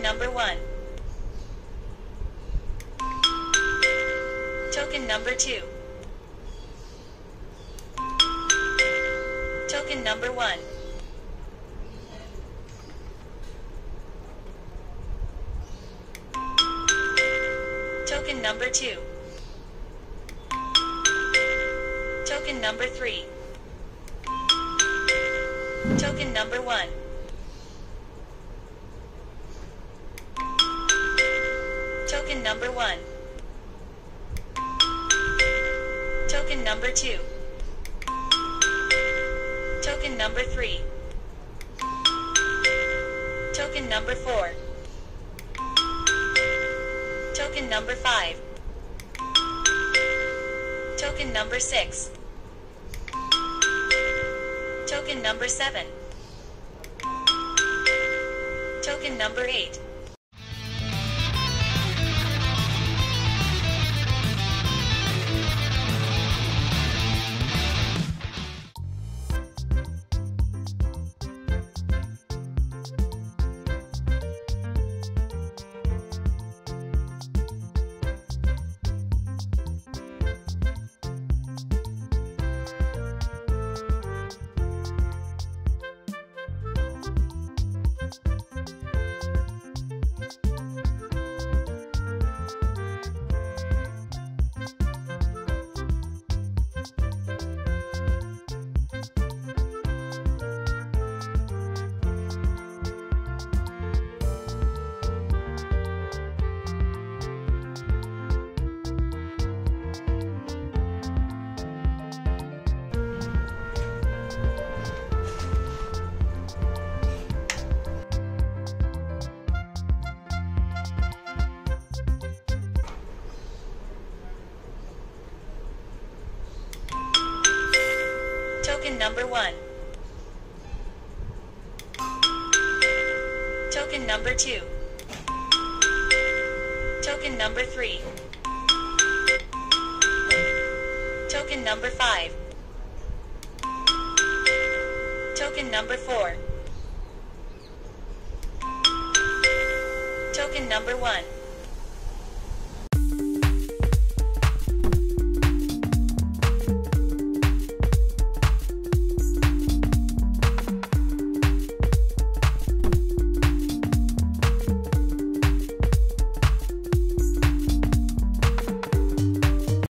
number 1. Token number 2. Token number 1. Token number 2. Token number 3. Token number 1. Token number 1. Token number 2. Token number 3. Token number 4. Token number 5. Token number 6. Token number 7. Token number 8. Token number 1. Token number 2. Token number 3. Token number 5. Token number 4. Token number 1.